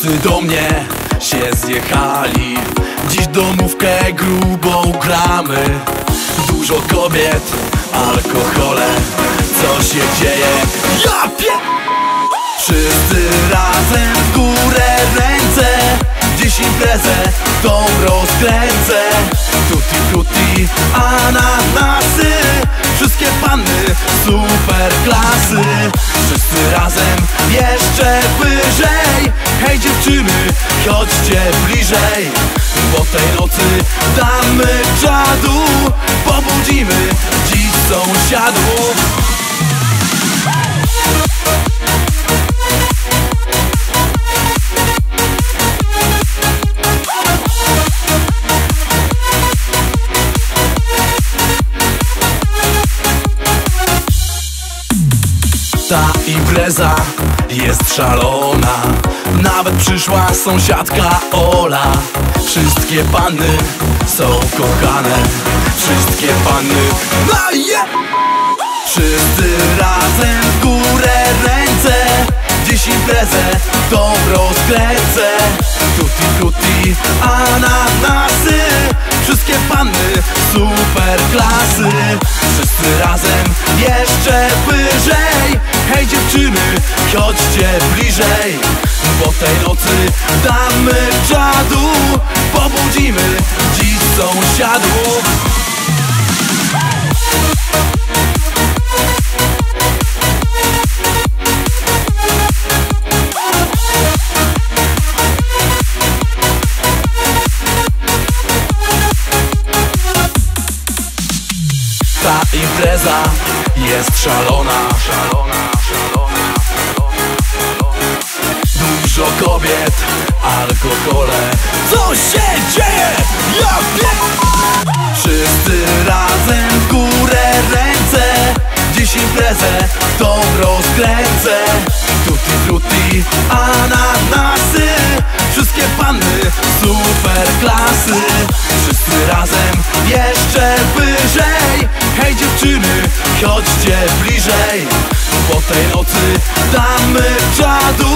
Wszyscy do mnie się zjechali, dziś domówkę grubą gramy. Dużo kobiet, alkohole, co się dzieje? Ja Wszyscy razem w górę ręce, dziś imprezę tą rozkręcę. Tutti frutti, ananasy, wszystkie panny super klasy. Wszyscy razem jeszcze wyżej, hej dziewczyny, chodźcie bliżej. Po tej nocy damy czadu, pobudzimy dziś sąsiadów. Ta impreza jest szalona, nawet przyszła sąsiadka Ola. Wszystkie panny są kochane, wszystkie panny Wszyscy razem w górę ręce, dziś imprezę tą rozkręcę. Tutti frutti, ananasy, wszystkie panny super klasy. Wszyscy razem jeszcze wyżej, hej dziewczyny, chodźcie bliżej. Po tej nocy damy czadu, pobudzimy dziś sąsiadów. Ta impreza jest szalona, dużo kobiet, alkohole, co się dzieje? Ja Wszyscy razem w górę ręce, dziś imprezę tą rozkręcę. Tutti frutti, ananasy, wszystkie panny super klasy. Wszyscy razem jeszcze wyżej, hej dziewczyny, chodźcie bliżej. Po tej nocy damy czadu,